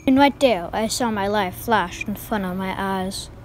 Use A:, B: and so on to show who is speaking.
A: And right there, I saw my life flash in front of my eyes.